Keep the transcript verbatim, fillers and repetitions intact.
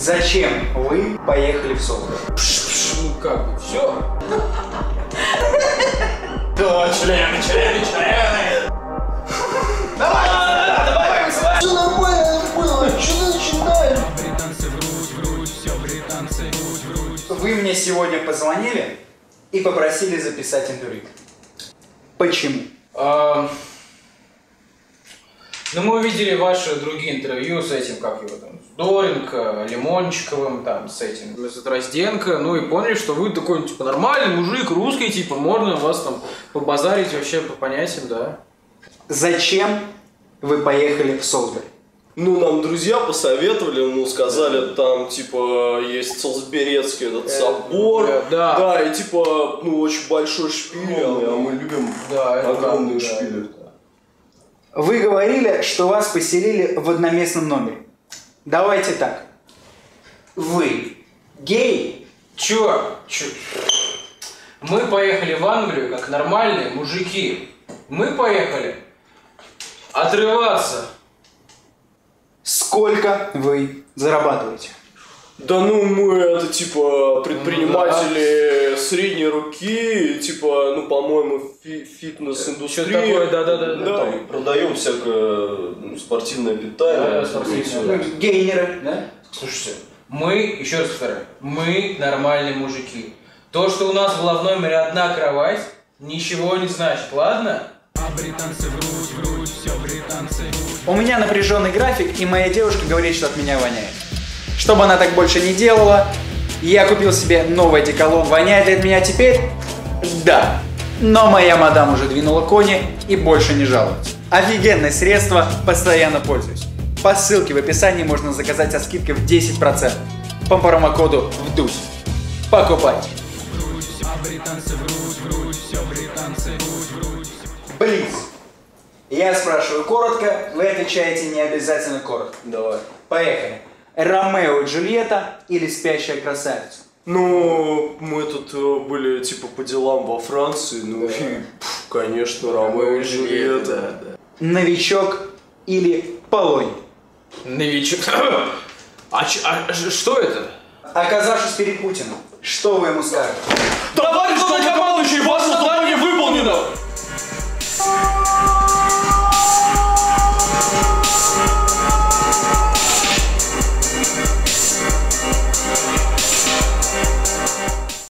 Зачем вы поехали в Солсбери? Ну как бы, все. Да, члены, члены, члены. Давай, давай, давай. Все нормально было, что начинаем? Вы мне сегодня позвонили и попросили записать интервью. Почему? А, ну, мы увидели ваши другие интервью с этим, как его там, с Доренко, Лимончиковым, там, с этим, с Дрозденко, ну и поняли, что вы такой, типа, нормальный мужик, русский, типа, можно вас там побазарить вообще по понятиям, да. Зачем вы поехали в Солсбери? Ну, нам друзья посоветовали, ну, сказали, там, типа, есть Солсберецкий этот собор. Да, да. Да, и, типа, ну, очень большой шпиль, а мы любим Да, огромные да, шпили. да. Вы говорили, что вас поселили в одноместном номере. Давайте так. Вы гей? Чё? Чё? Мы поехали в Англию как нормальные мужики. Мы поехали отрываться. Сколько вы зарабатываете? Да ну мы это типа предприниматели да. средней руки, типа, ну по-моему, фи фитнес-индустрия. Что такое, да-да-да. Да. Там продаем всякое ну, спортивное питание. Да, спортивное. Ну, гейнеры, да? Слушайте, мы, еще раз повторяю, мы нормальные мужики. То, что у нас была в номере одна кровать, ничего не значит, ладно? А британцы врут, врут, все британцы. У меня напряженный график, и моя девушка говорит, что от меня воняет. Чтобы она так больше не делала, я купил себе новый одеколон. Воняет ли от меня теперь? Да. Но моя мадам уже двинула кони и больше не жалуется. Офигенное средство, постоянно пользуюсь. По ссылке в описании можно заказать со скидкой в десять процентов. По промокоду ВДУСЬ. Покупайте. Близ. Я спрашиваю коротко, вы отвечаете не обязательно коротко. Давай. Поехали. Ромео и Джульетта или Спящая красавица? Ну, мы тут э, были типа по делам во Франции, ну Да. и, пф, конечно, Ромео и Джульетта. Да, да. Новичок или Полонь? Новичок. А, ч- а ш- что это? Оказавшись перед Путиным, что вы ему скажете? Товарищ